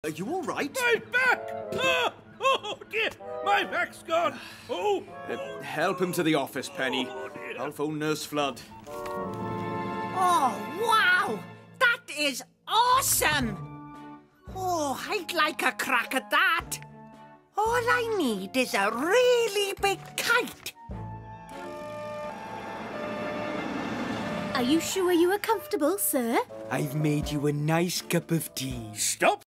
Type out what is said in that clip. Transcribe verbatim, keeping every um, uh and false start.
Are you all right? My back! Oh, oh dear, my back's gone. Oh, Uh, help him to the office, Penny. oh dear. I'll phone Nurse Flood. Oh, wow! That is awesome! Oh, I'd like a crack at that. All I need is a really big kite. Are you sure you are comfortable, sir? I've made you a nice cup of tea. Stop